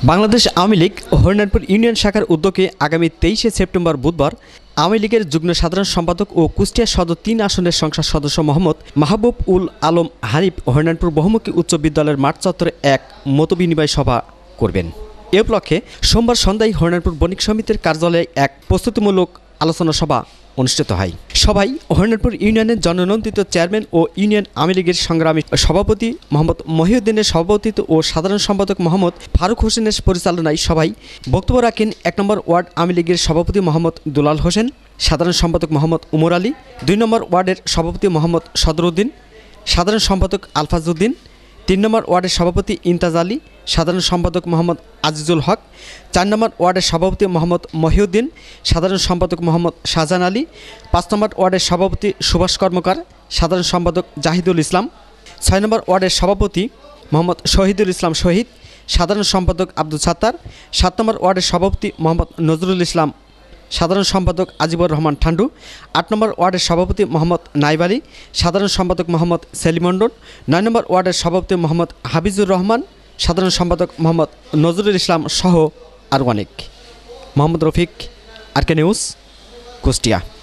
Bangladesh Awami League Harinarpur union শাখার উদ্যোগে আগামী 23শে সেপ্টেম্বর বুধবার আওয়ামী লীগের যুগ্ম সাধারণ সম্পাদক ও কুষ্টিয়া সদর 3 আসনের সংসদ সদস্য মোহাম্মদ মাহবুব উল আলম হানিফ হরিনারপুর বহুমুখী উচ্চ বিদ্যালয়ের মাঠ চত্বরে এক মতবিনিময় সভা করবেন। এ উপলক্ষে সোমবার সন্ধ্যায় হরিনারপুর বণিক সমিতির কার্যালয়ে এক প্রস্তুতিমূলক আলোচনা সভা অনুষ্ঠিত হয়। সভায় হরিনারপুর ইউনিয়নের জননন্দিত চেয়ারম্যান ও ইউনিয়ন আওয়ামী লীগের সংগ্রামী সভাপতি মোহাম্মদ মহিউদ্দিনের সভাপতিত্ব ও সাধারণ সম্পাদক মোহাম্মদ ফারুক হোসেনের পরিচালনায় সভায় বক্তব্য রাখেন 1 নম্বর ওয়ার্ড আওয়ামী লীগের সভাপতি মোহাম্মদ দুলাল হোসেন, সাধারণ সম্পাদক মোহাম্মদ উমর আলী, 2 নম্বর ওয়ার্ডের সভাপতি মোহাম্মদ সদরউদ্দিন, সাধারণ সম্পাদক আলফাজউদ্দিন, 3 নম্বর ওয়ার্ডের সভাপতি ইমতাজ আলী, সাধারণ সম্পাদক মোহাম্মদ আজিজুল হক, 4 নম্বর ওয়ার্ডের সভাপতি মোহাম্মদ মহিউদ্দিন, সাধারণ সম্পাদক মোহাম্মদ শাহজাহান আলী, 5 নম্বর ওয়ার্ডের সভাপতি সুভাষ কর্মকার, সাধারণ সম্পাদক জাহিদুল ইসলাম, 6 নম্বর ওয়ার্ডের সভাপতি মোহাম্মদ শহীদুল ইসলাম শহীদ, সাধারণ সম্পাদক আব্দুল সাত্তার, 7 নম্বর ওয়ার্ডের সভাপতি মোহাম্মদ নজরুল ইসলাম, সাধারণ সম্পাদক আজিবুর রহমান ঠান্ডু, 8 নম্বর ওয়ার্ডের সভাপতি মোহাম্মদ নাইব আলী, সাধারণ সম্পাদক মোহাম্মদ সেলিমন্ডন, 9 নম্বর ওয়ার্ডের সভাপতি মোহাম্মদ হাবিজুর রহমান, সাধারণ সম্পাদক মোহাম্মদ নজরুল ইসলাম সহ আরও অনেক। Mohammad Rafiq, RK news, Kushtia.